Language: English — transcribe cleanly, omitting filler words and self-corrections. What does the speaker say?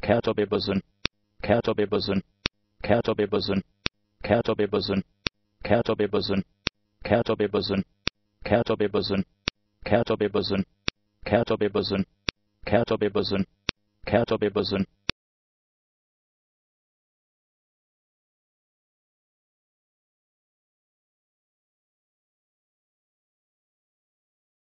Katobibuzen, Katobibuzen, Katobibuzen, Katobibuzen, Katobibuzen, Katobibuzen, Katobibuzen, Katobibuzen, Katobibuzen, Katobibuzen, Katobibuzen,